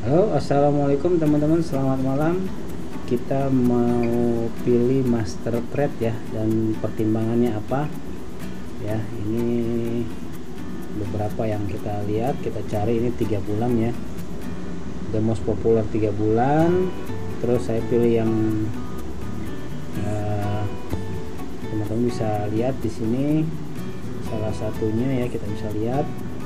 Halo, assalamualaikum teman-teman, selamat malam. Kita mau pilih master trade ya, dan pertimbangannya apa ya. Ini beberapa yang kita lihat, kita cari. Ini 3 bulan ya, the most popular 3 bulan. Terus saya pilih yang teman-teman bisa lihat di sini salah satunya ya, kita bisa lihat.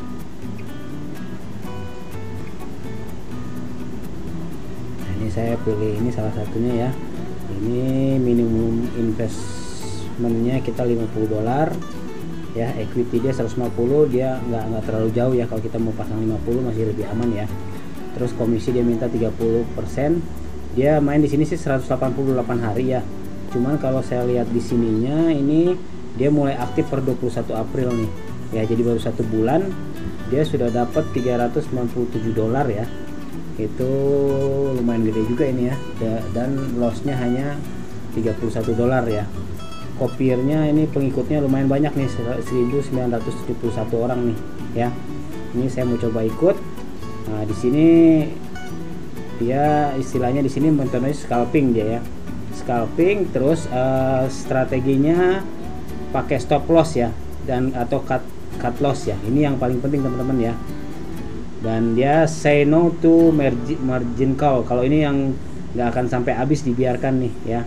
Ini saya pilih ini salah satunya ya. Ini minimum investmentnya kita $50 ya, equity dia 150, dia nggak terlalu jauh ya. Kalau kita mau pasang 50 masih lebih aman ya. Terus komisi dia minta 30%. Dia main di sini sih 188 hari ya. Cuman kalau saya lihat di sininya, ini dia mulai aktif per 21 April nih ya, jadi baru 1 bulan dia sudah dapat $397 ya. Itu lumayan gede juga ini ya, dan lossnya hanya $31 ya. Kopiernya ini pengikutnya lumayan banyak nih, 1971 orang nih ya. Ini saya mau coba ikut. Nah, di sini dia istilahnya di sini metode scalping dia ya, scalping. Terus strateginya pakai stop loss ya, dan atau cut loss ya. Ini yang paling penting teman-teman ya. Dan dia say no to margin call. Kalau ini yang nggak akan sampai habis, dibiarkan nih ya.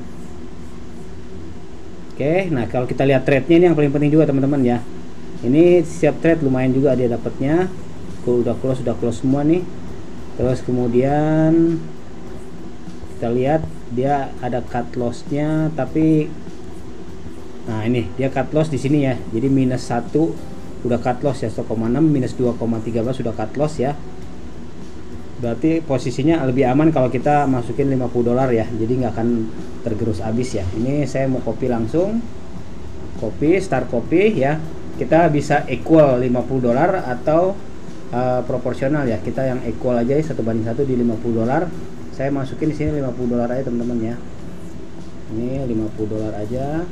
Oke, nah kalau kita lihat trade-nya, ini yang paling penting juga teman-teman ya. Ini setiap trade lumayan juga dia dapatnya. Udah close semua nih. Terus kemudian kita lihat dia ada cut loss-nya, tapi nah ini dia cut loss di sini ya. Jadi minus 1 udah cut loss ya, 1,6, minus 2,13 sudah cut loss ya. Berarti posisinya lebih aman kalau kita masukin $50 ya, jadi nggak akan tergerus habis ya. Ini saya mau copy langsung, copy, start copy ya. Kita bisa equal $50 atau proporsional ya. Kita yang equal aja, 1:1 di $50. Saya masukin di sini $50 aja teman-teman ya. Ini $50 aja.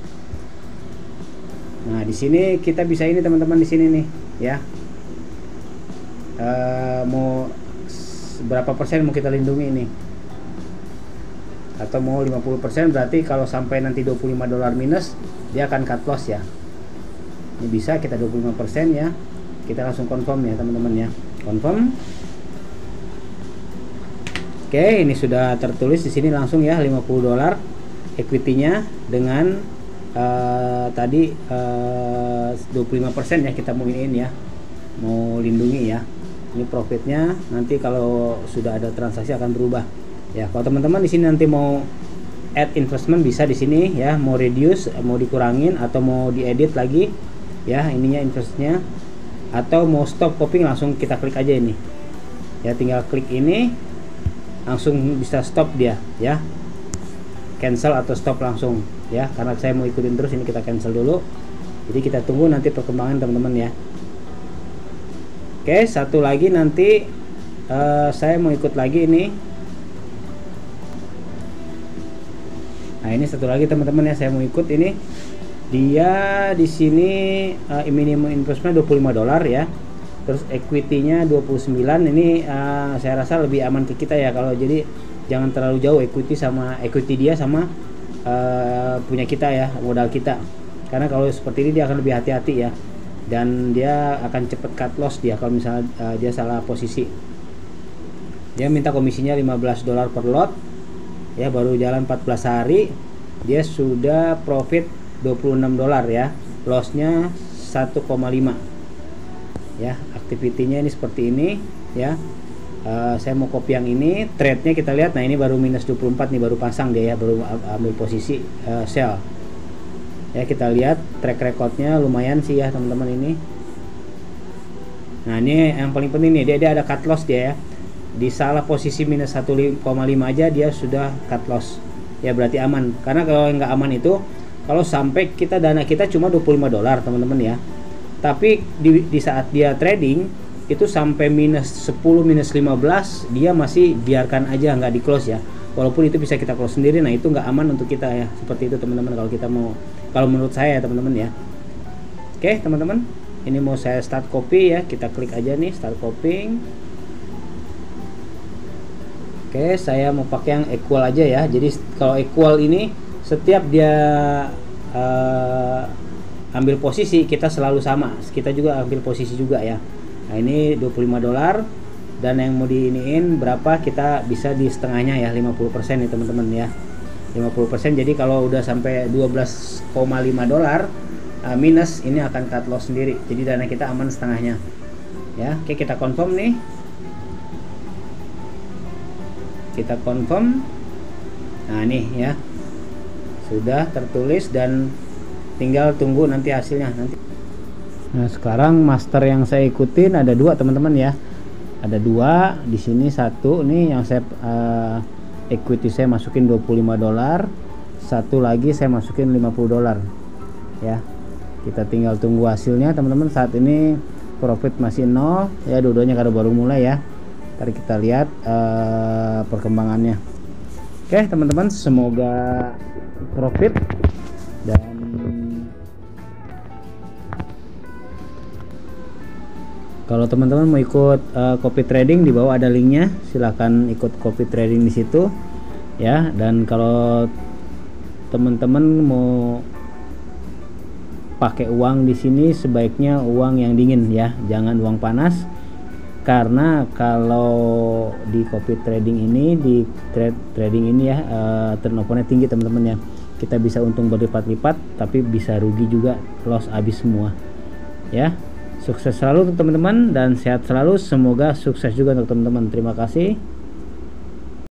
Nah, di sini kita bisa ini teman-teman, di sini nih ya. Mau berapa persen mau kita lindungi ini? Atau mau 50%, berarti kalau sampai nanti $25 minus, dia akan cut loss ya. Ini bisa kita 25% ya. Kita langsung confirm ya teman-teman ya. Confirm. Oke, ini sudah tertulis di sini langsung ya, $50 equity-nya dengan tadi 25% ya, kita mau iniin ya, mau lindungi ya. Ini profitnya nanti kalau sudah ada transaksi akan berubah ya. Kalau teman-teman di sini nanti mau add investment, bisa di sini ya, mau reduce, mau dikurangin atau mau diedit lagi ya ininya investnya, atau mau stop copying, langsung kita klik aja ini ya, tinggal klik ini langsung bisa stop dia ya, cancel atau stop langsung ya. Karena saya mau ikutin terus, ini kita cancel dulu. Jadi kita tunggu nanti perkembangan teman-teman ya. Oke, satu lagi nanti saya mau ikut lagi ini. Nah, ini satu lagi teman-teman ya, saya mau ikut ini. Dia di sini minimum investment $25 ya. Terus equity-nya 29. Ini saya rasa lebih aman ke kita ya. Kalau jadi jangan terlalu jauh equity dia sama punya kita ya, modal kita. Karena kalau seperti ini dia akan lebih hati-hati ya, dan dia akan cepet cut loss dia kalau misalnya dia salah posisi. Dia minta komisinya $15 per lot ya, baru jalan 14 hari dia sudah profit $26 ya, lossnya 1,5 ya. Aktivitinya ini seperti ini ya. Saya mau copy yang ini, trade-nya kita lihat. Nah, ini baru minus 24 nih, baru pasang dia ya, baru ambil posisi sell ya. Kita lihat track recordnya lumayan sih ya teman-teman ini. Nah, ini yang paling penting nih, dia ada cut loss dia ya. Di salah posisi minus 1,5 aja dia sudah cut loss ya, berarti aman. Karena kalau nggak aman itu, kalau sampai dana kita cuma $25 teman-teman ya, tapi di saat dia trading itu sampai minus 10, minus 15, dia masih biarkan aja, nggak di close ya. Walaupun itu bisa kita close sendiri. Nah, itu nggak aman untuk kita ya. Seperti itu teman-teman, kalau kita mau, kalau menurut saya ya teman-teman ya. Oke teman-teman, ini mau saya start copy ya, kita klik aja nih start copying. Oke, saya mau pakai yang equal aja ya. Jadi kalau equal ini setiap dia ambil posisi, kita selalu sama. Kita juga ambil posisi juga ya. Nah, ini $25 dan yang mau diiniin berapa, kita bisa di setengahnya ya, 50% nih teman-teman ya. 50%. Jadi kalau udah sampai $12,5 minus, ini akan cut loss sendiri. Jadi dana kita aman setengahnya. Ya, oke, kita confirm nih. Kita confirm. Nah, nih ya. Sudah tertulis dan tinggal tunggu nanti hasilnya nanti. Nah, sekarang master yang saya ikutin ada 2 teman-teman ya. Ada 2 di sini, 1 nih yang saya equity saya masukin $25, 1 lagi saya masukin $50 ya. Kita tinggal tunggu hasilnya teman-teman. Saat ini profit masih 0 ya, dua-duanya kada baru mulai ya. Ntar kita lihat perkembangannya. Oke teman-teman, semoga profit. Dan kalau teman-teman mau ikut copy trading, di bawah ada linknya, silahkan ikut copy trading di situ ya. Dan kalau teman-teman mau pakai uang di sini, sebaiknya uang yang dingin ya, jangan uang panas. Karena kalau di copy trading ini, di trading ini ya, turnovernya tinggi teman-teman ya. Kita bisa untung berlipat-lipat, tapi bisa rugi juga, loss habis semua ya. Sukses selalu untuk teman-teman dan sehat selalu. Semoga sukses juga untuk teman-teman. Terima kasih.